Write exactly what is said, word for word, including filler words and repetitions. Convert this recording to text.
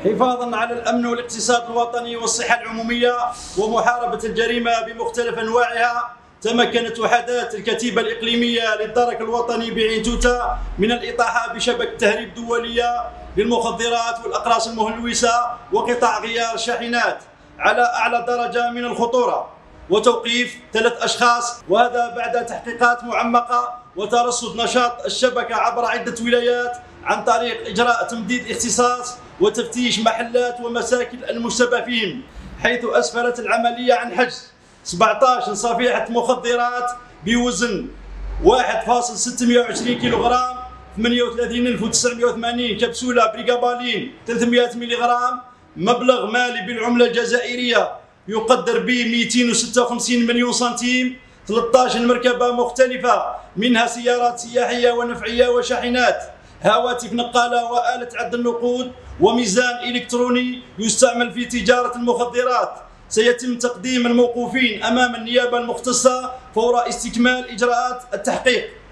حفاظا على الأمن والاقتصاد الوطني والصحة العمومية ومحاربة الجريمة بمختلف أنواعها، تمكنت وحدات الكتيبة الإقليمية للدرك الوطني بعين توتا من الإطاحة بشبكة تهريب دولية للمخدرات والأقراص المهلوسة وقطع غيار الشاحنات على أعلى درجة من الخطورة، وتوقيف ثلاث أشخاص، وهذا بعد تحقيقات معمقة وترصد نشاط الشبكة عبر عدة ولايات عن طريق إجراء تمديد اختصاص وتفتيش محلات ومساكن المشتبه فيهم، حيث أسفرت العملية عن حجز سبعة عشر صفيحة مخدرات بوزن واحد فاصلة ستمائة وعشرين كيلوغرام، ثمانية وثلاثين ألف وتسعمائة وثمانين كبسولة بريغابالين ثلاثمائة ملغرام، مبلغ مالي بالعملة الجزائرية يقدر ب مئتين وستة وخمسين مليون سنتيم، ثلاثة عشر مركبة مختلفة منها سيارات سياحية ونفعية وشاحنات، هواتف نقالة وآلة عد النقود، وميزان إلكتروني يستعمل في تجارة المخدرات. سيتم تقديم الموقوفين أمام النيابة المختصة فور استكمال إجراءات التحقيق.